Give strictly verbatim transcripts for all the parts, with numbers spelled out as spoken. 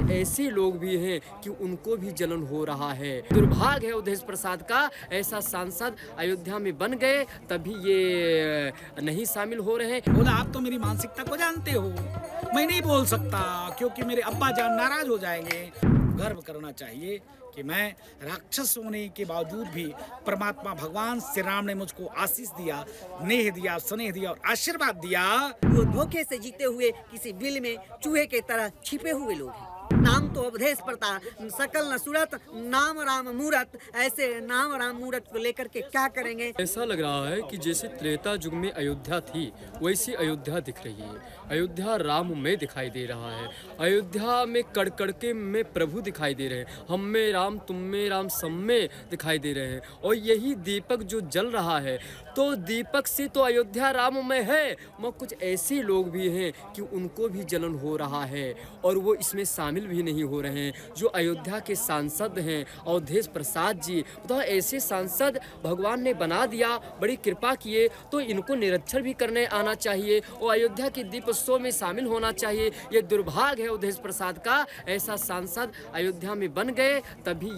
ऐसे लोग भी हैं कि उनको भी जलन हो रहा है। दुर्भाग्य है अवधेश प्रसाद का, ऐसा सांसद अयोध्या में बन गए तभी ये नहीं शामिल हो रहे हैं। बोला आप तो मेरी मानसिकता को जानते हो, मैं नहीं बोल सकता क्योंकि मेरे अब्बा जान नाराज हो जाएंगे। गर्व करना चाहिए कि मैं राक्षस होने के बावजूद भी परमात्मा भगवान श्री राम ने मुझको आशीष दिया, नेह दिया, स्नेह दिया और आशीर्वाद दिया। वो धोखे से जीते हुए किसी बिल में चूहे के तरह छिपे हुए लोग हैं। नाम तो अवधेश प्रताप, सकल न सूरत, नाम राम मूरत। ऐसे नाम राम मूरत को लेकर के क्या करेंगे? ऐसा लग रहा है कि जैसे त्रेता युग में अयोध्या थी वैसी अयोध्या दिख रही है। अयोध्या राम में दिखाई दे रहा है। अयोध्या में कड़कड़के में प्रभु दिखाई दे रहे हैं। हम में राम, तुम में राम, सब में दिखाई दे रहे हैं। और यही दीपक जो जल रहा है तो दीपक से तो अयोध्या राम में है, मगर कुछ ऐसे लोग भी हैं कि उनको भी जलन हो रहा है और वो इसमें शामिल भी नहीं हो रहे हैं। जो अयोध्या के सांसद हैं अवधेश प्रसाद जी, तो ऐसे सांसद भगवान ने बना दिया, बड़ी कृपा किए, तो इनको निरीक्षण भी करने आना चाहिए और अयोध्या के दीपोत्सव में शामिल होना चाहिए। ये दुर्भाग्य है अवधेश प्रसाद का, ऐसा सांसद अयोध्या में बन गए तभी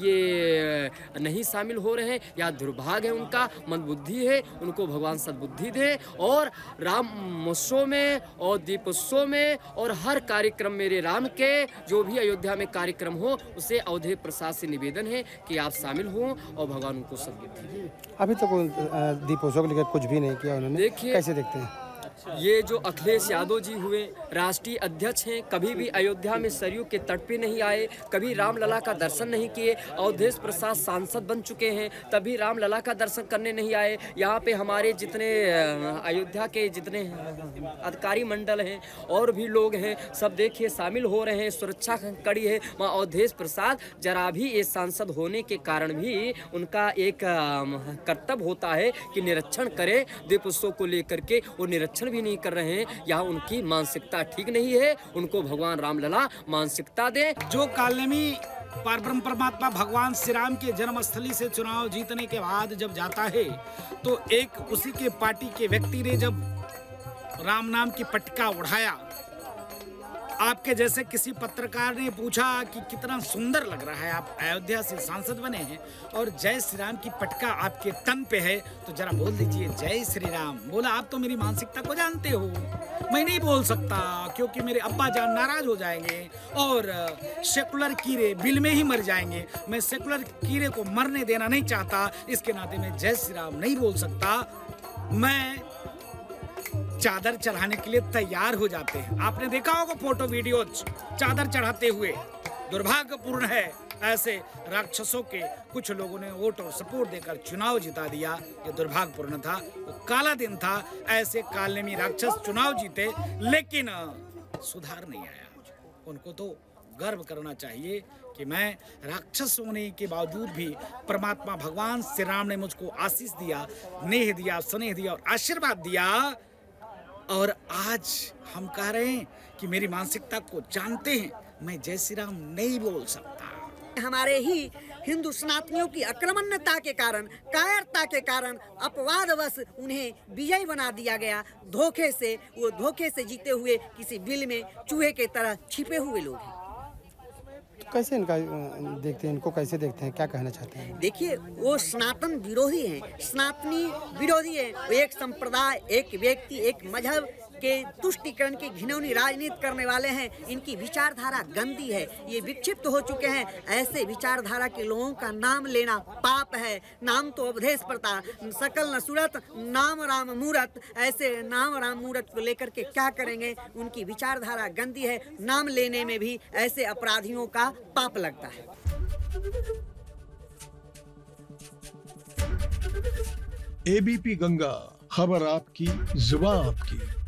ये नहीं शामिल हो रहे हैं। या दुर्भाग्य है उनका, मंदबुद्धि है, उनको भगवान सद्बुद्धि दे और राम महोत्सव में और दीपोत्सव में और हर कार्यक्रम मेरे राम के जो भी अयोध्या में कार्यक्रम हो उसे अवधेश प्रसाद से निवेदन है कि आप शामिल हों और भगवान उनको सद्बुद्धि दें। अभी तक तो दीपोत्सव को लेकर कुछ भी नहीं किया उन्होंने, देखिए कैसे देखते हैं? ये जो अखिलेश यादव जी हुए राष्ट्रीय अध्यक्ष हैं, कभी भी अयोध्या में सरयू के तट पे नहीं आए, कभी रामलला का दर्शन नहीं किए। अवधेश प्रसाद सांसद बन चुके हैं तभी रामलला का दर्शन करने नहीं आए। यहाँ पे हमारे जितने अयोध्या के जितने अधिकारी मंडल हैं और भी लोग हैं, सब देखिए शामिल हो रहे हैं, सुरक्षा कड़ी है। वहाँ अवधेश प्रसाद जरा भी ये सांसद होने के कारण भी उनका एक कर्तव्य होता है कि निरीक्षण करें दीपोत्सव को लेकर के, वो निरीक्षण भी नहीं कर रहे हैं। यहाँ उनकी मानसिकता ठीक नहीं है, उनको भगवान रामलला मानसिकता दे। जो कालनेमी परब्रह्म परमात्मा भगवान श्री राम के जन्मस्थली से चुनाव जीतने के बाद जब जाता है तो एक उसी के पार्टी के व्यक्ति ने जब राम नाम की पटका उड़ाया, आपके जैसे किसी पत्रकार ने पूछा कि कितना सुंदर लग रहा है, आप अयोध्या से सांसद बने हैं और जय श्री राम की पटका आपके तन पे है, तो जरा बोल दीजिए जय श्री राम। बोला आप तो मेरी मानसिकता को जानते हो, मैं नहीं बोल सकता क्योंकि मेरे अब्बा जान नाराज हो जाएंगे और सेकुलर कीड़े बिल में ही मर जाएंगे। मैं सेकुलर कीड़े को मरने देना नहीं चाहता, इसके नाते मैं जय श्री राम नहीं बोल सकता। मैं चादर चढ़ाने के लिए तैयार हो जाते हैं, आपने देखा होगा फोटो वीडियो चादर चढ़ाते हुए। दुर्भाग्यपूर्ण है ऐसे राक्षसों के कुछ लोगों ने वोट और सपोर्ट देकर चुनाव जिता दिया। ये दुर्भाग्यपूर्ण था, वो काला दिन था। ऐसे कालनेमी राक्षस चुनाव जीते लेकिन सुधार नहीं आया। उनको तो गर्व करना चाहिए कि मैं राक्षस होने के बावजूद भी परमात्मा भगवान श्री राम ने मुझको आशीष दिया, नेह दिया, स्नेह दिया और आशीर्वाद दिया। और आज हम कह रहे हैं कि मेरी मानसिकता को जानते हैं, मैं जय श्री राम नहीं बोल सकता। हमारे ही हिंदू सनातनियों की आक्रमणता के कारण, कायरता के कारण, अपवादवश उन्हें विजयी बना दिया गया। धोखे से, वो धोखे से जीते हुए किसी बिल में चूहे के तरह छिपे हुए लोग हैं। कैसे इनका देखते हैं, इनको कैसे देखते हैं, क्या कहना चाहते हैं? देखिए, वो सनातन विरोधी हैं, सनातनी विरोधी हैं। वो एक संप्रदाय, एक व्यक्ति, एक मजहब के तुष्टिकरण की घिनौनी राजनीति करने वाले हैं। इनकी विचारधारा गंदी है, ये विक्षिप्त हो चुके हैं। ऐसे विचारधारा के लोगों का नाम लेना पाप है। नाम तो अवधेश प्रताप, सकल न सूरत, नाम राम मूरत। ऐसे नाम राम मूरत को लेकर के क्या करेंगे? उनकी विचारधारा गंदी है। नाम लेने में भी ऐसे अपराधियों का पाप लगता है। एबीपी गंगा, खबर आपकी, जुबान आपकी।